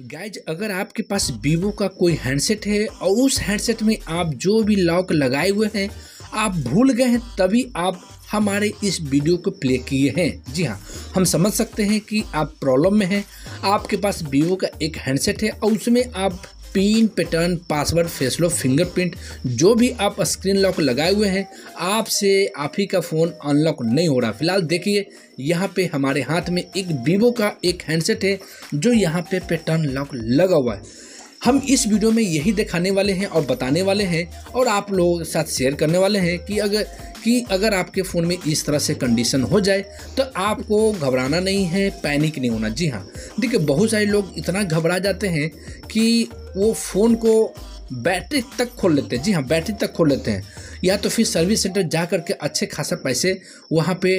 Guys अगर आपके पास Vivo का कोई हैंडसेट है और उस हैंडसेट में आप जो भी लॉक लगाए हुए हैं आप भूल गए हैं, तभी आप हमारे इस वीडियो को प्ले किए हैं। जी हाँ, हम समझ सकते हैं कि आप प्रॉब्लम में हैं। आपके पास वीवो का एक हैंडसेट है और उसमें आप pin, pattern, password, face lock, fingerprint जो भी आप स्क्रीन लॉक लगाए हुए हैं, आपसे आप ही का फ़ोन अनलॉक नहीं हो रहा। फिलहाल देखिए यहाँ पे हमारे हाथ में एक वीवो का एक हैंडसेट है जो यहाँ पे पैटर्न लॉक लगा हुआ है। हम इस वीडियो में यही दिखाने वाले हैं और बताने वाले हैं और आप लोगों के साथ शेयर करने वाले हैं कि अगर आपके फ़ोन में इस तरह से कंडीशन हो जाए तो आपको घबराना नहीं है, पैनिक नहीं होना। जी हाँ, देखिए बहुत सारे लोग इतना घबरा जाते हैं कि वो फ़ोन को बैटरी तक खोल लेते हैं। जी हाँ, बैटरी तक खोल लेते हैं, या तो फिर सर्विस सेंटर जा करके अच्छे खासा पैसे वहाँ पे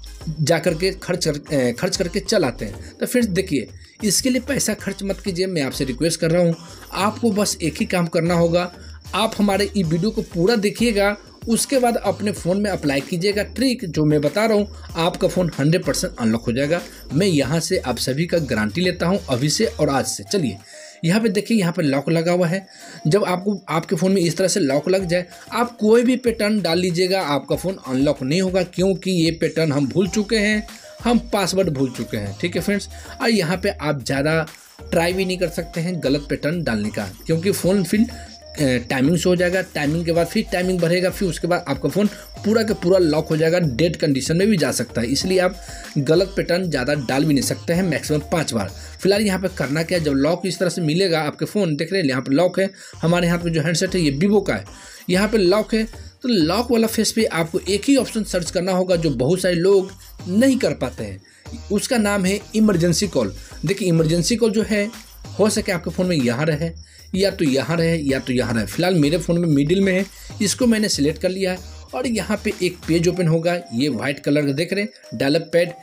जा करके खर्च करके चल आते हैं। तो फिर देखिए, इसके लिए पैसा खर्च मत कीजिए। मैं आपसे रिक्वेस्ट कर रहा हूँ, आपको बस एक ही काम करना होगा, आप हमारे इस वीडियो को पूरा देखिएगा, उसके बाद अपने फ़ोन में अप्लाई कीजिएगा ट्रिक जो मैं बता रहा हूँ, आपका फ़ोन 100% अनलॉक हो जाएगा। मैं यहाँ से आप सभी का गारंटी लेता हूँ अभी से और आज से। चलिए यहाँ पे देखिए, यहाँ पे लॉक लगा हुआ है। जब आपके फ़ोन में इस तरह से लॉक लग जाए, आप कोई भी पैटर्न डाल लीजिएगा, आपका फ़ोन अनलॉक नहीं होगा, क्योंकि ये पैटर्न हम भूल चुके हैं, हम पासवर्ड भूल चुके हैं। ठीक है फ्रेंड्स, और यहाँ पे आप ज़्यादा ट्राई भी नहीं कर सकते हैं गलत पैटर्न डालने का, क्योंकि फ़ोन फिर टाइमिंग से हो जाएगा। टाइमिंग के बाद फिर टाइमिंग बढ़ेगा, फिर उसके बाद आपका फ़ोन पूरा का पूरा लॉक हो जाएगा, डेड कंडीशन में भी जा सकता है। इसलिए आप गलत पैटर्न ज़्यादा डाल भी नहीं सकते हैं, मैक्सिमम 5 बार। फिलहाल यहाँ पे करना क्या है, जब लॉक इस तरह से मिलेगा, आपके फ़ोन देख रहे हैं यहाँ पे लॉक है, हमारे हाथ में जो हैंडसेट है ये वीवो का है, यहाँ पे लॉक है। तो लॉक वाला फेस पे आपको एक ही ऑप्शन सर्च करना होगा जो बहुत सारे लोग नहीं कर पाते हैं, उसका नाम है इमरजेंसी कॉल। देखिए इमरजेंसी कॉल जो है, हो सके आपके फ़ोन में यहाँ रहे, या तो यहाँ रहे, या तो यहाँ रहे। फिलहाल मेरे फ़ोन में मिडिल में है, इसको मैंने सिलेक्ट कर लिया है और यहाँ पे एक पेज ओपन होगा, ये वाइट कलर का देख रहे हैं, डायलॉग पैड।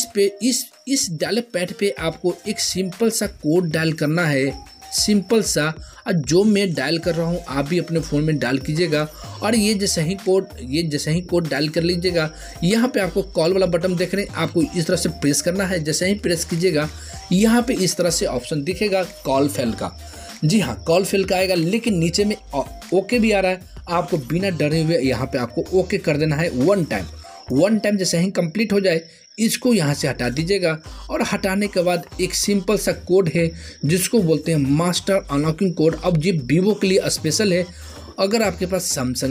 इस डायलॉग पैड पे आपको एक सिंपल सा कोड डायल करना है, सिंपल सा। और जो मैं डायल कर रहा हूँ आप भी अपने फ़ोन में डायल कीजिएगा और ये जैसे ही कोड डायल कर लीजिएगा, यहाँ पे आपको कॉल वाला बटन देख रहे हैं, आपको इस तरह से प्रेस करना है। जैसे ही प्रेस कीजिएगा, यहाँ पे इस तरह से ऑप्शन दिखेगा कॉल फेल का। जी हाँ, कॉल फेल का आएगा, लेकिन नीचे में ओके भी आ रहा है। आपको बिना डरे हुए यहाँ पे आपको ओके कर देना है वन टाइम। जैसे ही कंप्लीट हो जाए, इसको यहाँ से हटा दीजिएगा और हटाने के बाद एक सिंपल सा कोड है जिसको बोलते हैं मास्टर अनलॉकिंग कोड। अब ये वीवो के लिए स्पेशल है। अगर आपके पास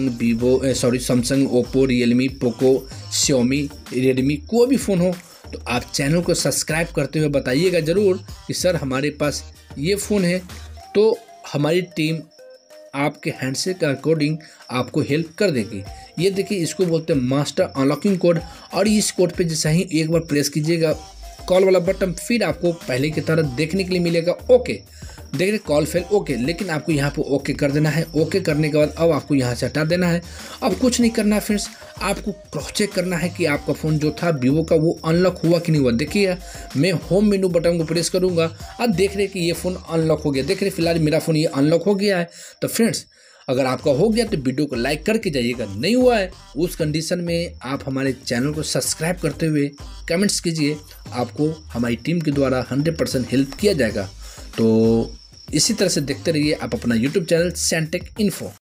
Samsung, Oppo, Realme, Poco, Xiaomi, Redmi कोई भी फ़ोन हो, तो आप चैनल को सब्सक्राइब करते हुए बताइएगा ज़रूर कि सर हमारे पास ये फ़ोन है। तो हमारी टीम आपके हैंडसेट के अकॉर्डिंग आपको हेल्प कर देगी। ये देखिए, इसको बोलते हैं मास्टर अनलॉकिंग कोड। और इस कोड पे जैसा ही एक बार प्रेस कीजिएगा कॉल वाला बटन, फिर आपको पहले की तरह देखने के लिए मिलेगा ओके। देख रहे कॉल फेल ओके, लेकिन आपको यहाँ पे ओके कर देना है। ओके करने के बाद अब आपको यहाँ से हटा देना है। अब कुछ नहीं करना है फ्रेंड्स, आपको क्रॉस चेक करना है कि आपका फ़ोन जो था वीवो का वो अनलॉक हुआ कि नहीं हुआ। देखिए मैं होम मेनू बटन को प्रेस करूँगा, अब देख रहे कि ये फ़ोन अनलॉक हो गया। देख रहे फिलहाल मेरा फ़ोन ये अनलॉक हो गया है। तो फ्रेंड्स, अगर आपका हो गया तो वीडियो को लाइक करके जाइएगा, नहीं हुआ है उस कंडीशन में आप हमारे चैनल को सब्सक्राइब करते हुए कमेंट्स कीजिए, आपको हमारी टीम के द्वारा 100% हेल्प किया जाएगा। तो इसी तरह से देखते रहिए आप अपना यूट्यूब चैनल सैनटेक इन्फो।